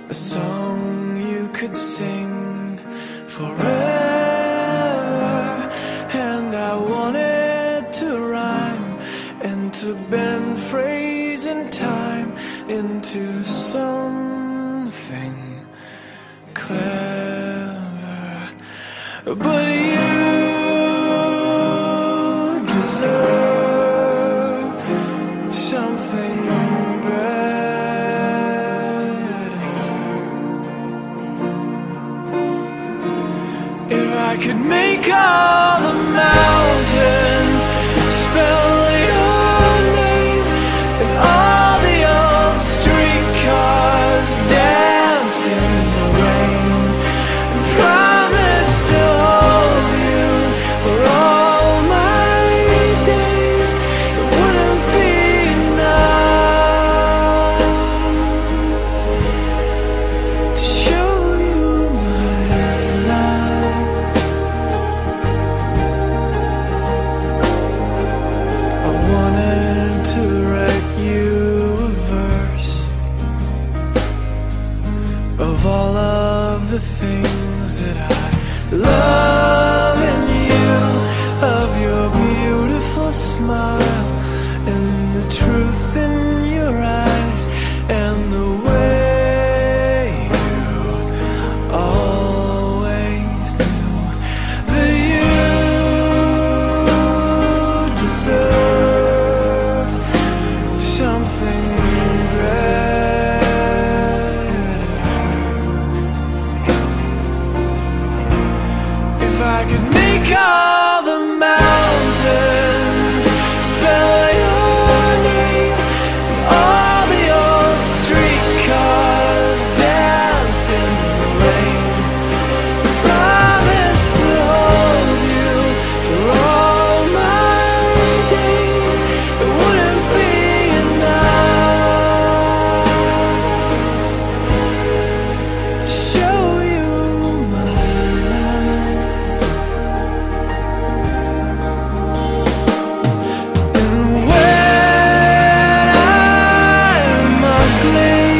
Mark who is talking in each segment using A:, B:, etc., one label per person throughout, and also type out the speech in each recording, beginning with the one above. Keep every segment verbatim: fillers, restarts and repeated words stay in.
A: a song you could sing forever. And I wanted to rhyme and to bend phrase and time into something clever. But you deserve something better. If I could make all the mountains spell your name, and all the old streetcars dance in the rain, and promise to hold you for all my days, it wouldn't be enough to show you my life. I wanted to write you a verse of all of the things that I love in you, of your beautiful smile and the truth in your eyes, and the way you always knew that you deserved something better. If I could make all the mountains spell your name, and all the old streetcars dance in the rain, promise to hold you for all my days, it wouldn't be enough to show you my life. And when I'm ugly,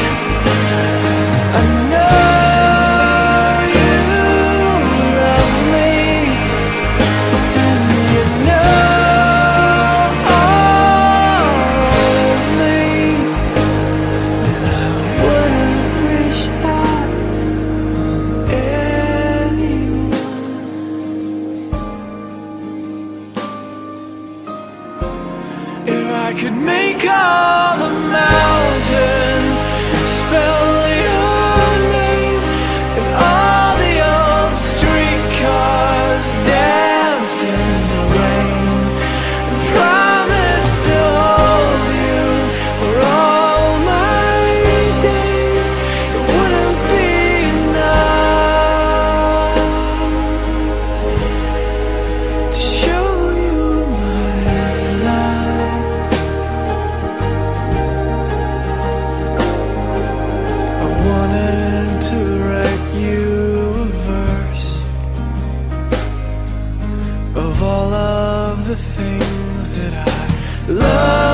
A: I know you love me, and you know all of me, and I wouldn't wish that on anyone. If I could make all the mountains spell your name, and all the old streetcars dance in the rain, and promise to hold you for all my days, it wouldn't be enough to show you my life. I wanted to write you a verse of all of the things that I love